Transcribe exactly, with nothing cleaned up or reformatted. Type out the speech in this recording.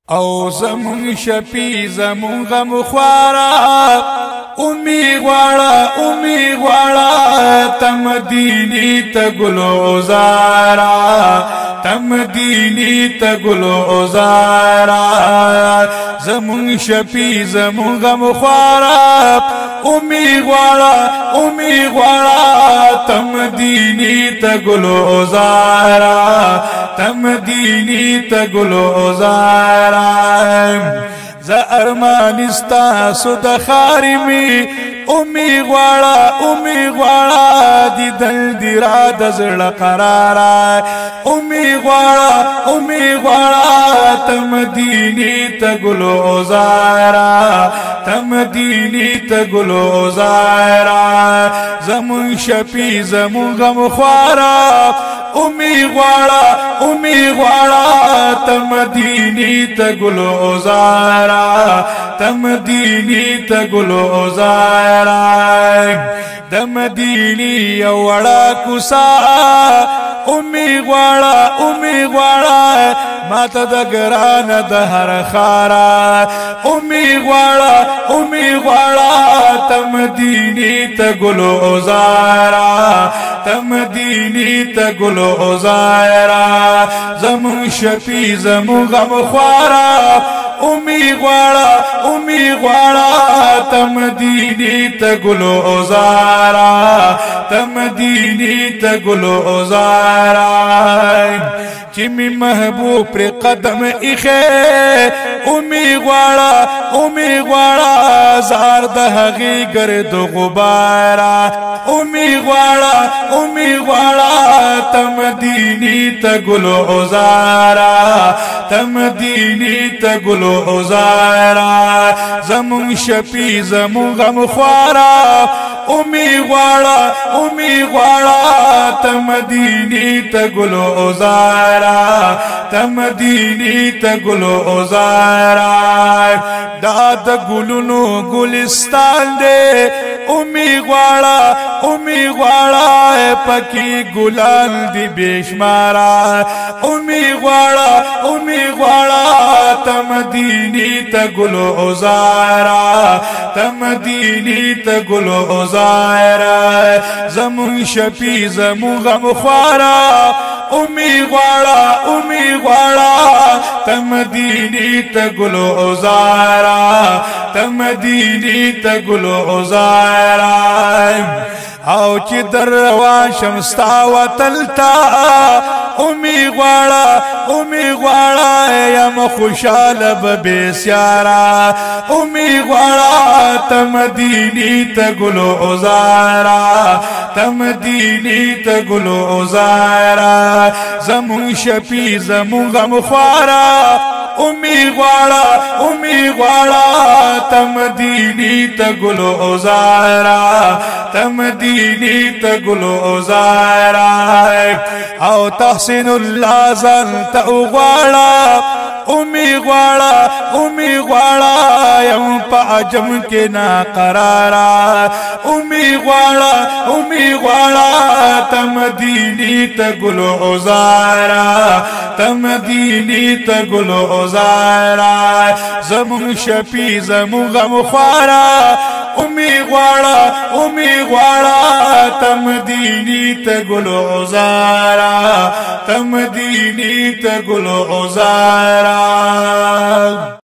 او زمون شپی زمون غم خوارا امی غواړه امی غواړه تم دینی ته ګلو زارا تم دینی ته ګلو زارا زمون شپی زمون غم خوارا امی غواړه امی غواړه تم دینی ته ګلو زارا تم دینی ته ګلو زارا ز ارمانستا سود خارمی امی غواړه امی غواړه دی دل دی را د زړه قرارا امی غواړه امی غواړه تم دینی ته ګلو زارا تم دینی ته ګلو زارا زمون شپی زمون غم خوارا امی غواړه امی غواړه تم دینی ته ګلو زارا تم دینی ته ګلو زارا د مدینی وړه کوسا امی غواړه امی غواړه ماته د ګران د هر خارا امی غواړه امی غواړه تم دینی ته ګلو زارا تم دینی ته ګلو زارا زمون شپی زمون غم خوارا امی غواړه امی غواړه تم دینی ته ګلو زارا تم دینی ته ګلو زارا چې می محبوب پر قدم ایخه امی غواړه امی غواړه زار د هغې ګرد غبارا امی غواړه امی غواړه تم دینی ته ګلو زارا تم دینی ته ګلو زارا زمون شپی زمون غم خوارا امی غواړه امی غواړه تم دینی ته ګلو زارا تم دینی ته ګلو زارا دا د ګلونو ګلستان دی امی غواړه امی غواړه پکی ګلان دی بشمارا امی غواړه امی غواړه تم دینی ته ګلو زارا تم دینی ته ګلو زارا زمون شپی زمون غم خوارا امی غواړه امی غواړه تم دینی ته ګلو زارا تم دینی ته ګلو زارا او چې در روان شمستا وتلتا امی غواړه امی غواړه یم خوشاله به بسیارا امی غواړه تم دینی ته ګلو زارا تم دینی ته ګلو زارا زمون شپی زمون غم خوارا امی غواړه امی غواړه تم دینی ته ګلو زارا تم دینی ته ګلو زارا او تحسین الله ځان ته غواړه امی غواړه امی غواړه یم په عجم کې نا قرارا امی غواړه امی غواړه تم دینی ته ګلو زارا تم دینی ته ګلو زارا زمون شپی زمون غم خوارا امی غواړه امی غواړه تم دینی ته ګلو زارا تم دینی ته ګلو زارا